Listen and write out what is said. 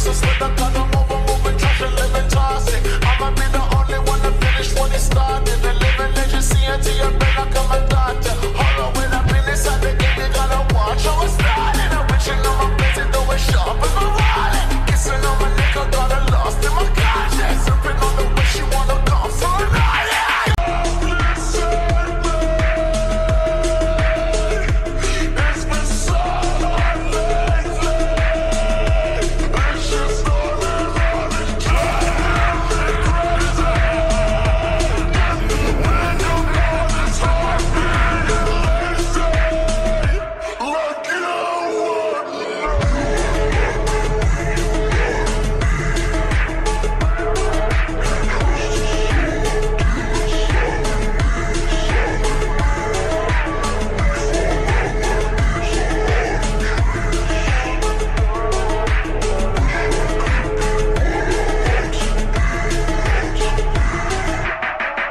so slip the gun, I'm over, moving, trash and living toxic. I'ma be the only one to finish what it started. And living legacy until your brain, I come and doctor.